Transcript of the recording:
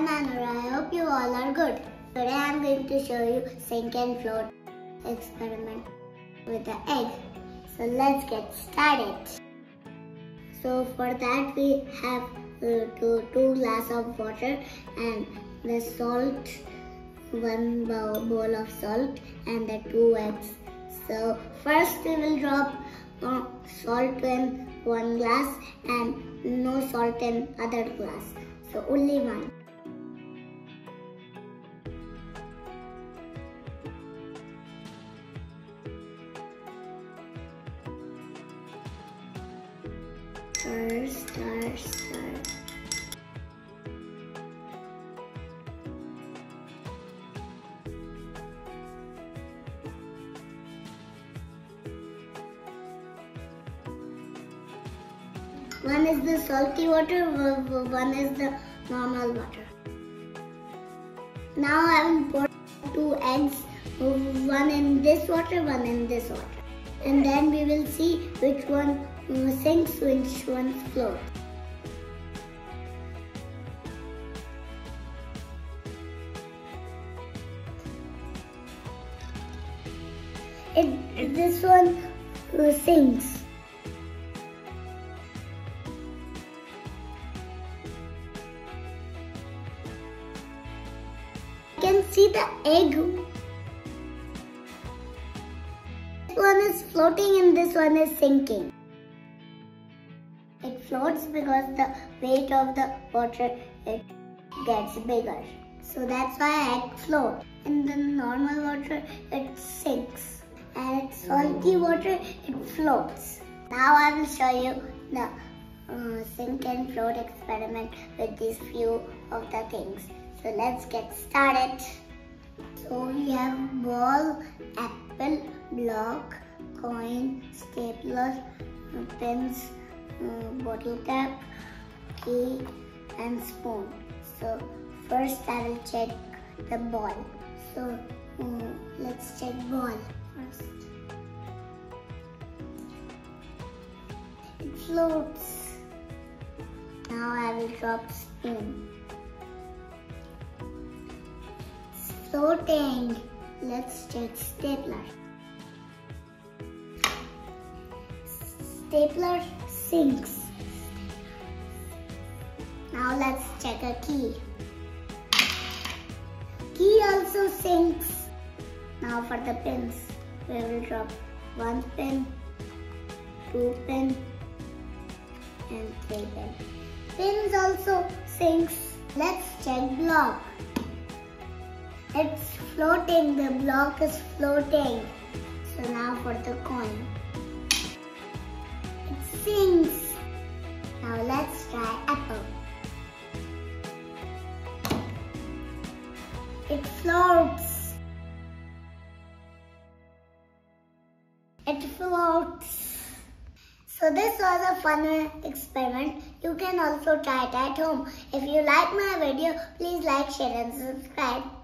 Mahnoor. I hope you all are good. Today I am going to show you sink and float experiment with the egg. So let's get started. So for that we have two glasses of water and the salt, one bowl of salt and the 2 eggs. So first we will drop salt in one glass and no salt in other glass. So only one. Stir. One is the salty water, one is the normal water. Now I will pour 2 eggs, one in this water, one in this water. And then we will see which one sinks, which one floats. This one sinks. You can see the egg. This one is floating and this one is sinking. It floats because the weight of the water it gets bigger. So that's why egg float. In the normal water it sinks. And in salty water it floats. Now I will show you the sink and float experiment with these few of the things. So let's get started. So we have ball, apple, block, coin, stapler, pins, bottle cap, key and spoon. So first I will check the ball. So let's check ball first. It floats. Now I will drop spoon. Floating. Let's check stapler. Stapler sinks. Now let's check a key. Key also sinks. Now for the pins, we will drop 1 pin, 2 pin and 3 pin. Pins also sinks. Let's check block. It's floating, the block is floating. So now for the coin. It sinks. Now let's try apple. It floats. It floats. So this was a fun experiment. You can also try it at home. If you like my video, please like, share and subscribe.